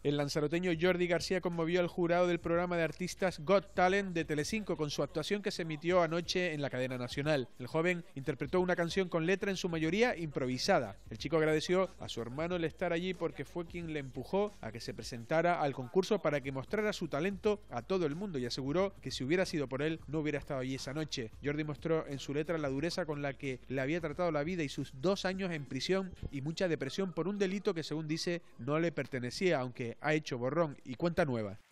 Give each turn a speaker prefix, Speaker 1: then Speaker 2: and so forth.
Speaker 1: El lanzaroteño Jordi García conmovió al jurado del programa de artistas Got Talent de Telecinco con su actuación que se emitió anoche en la cadena nacional. El joven interpretó una canción con letra en su mayoría improvisada. El chico agradeció a su hermano el estar allí porque fue quien le empujó a que se presentara al concurso para que mostrara su talento a todo el mundo y aseguró que si hubiera sido por él no hubiera estado allí esa noche. Jordi mostró en su letra la dureza con la que le había tratado la vida y sus 2 años en prisión y mucha depresión por un delito que según dice no le pertenecía, aunque ha hecho borrón y cuenta nueva.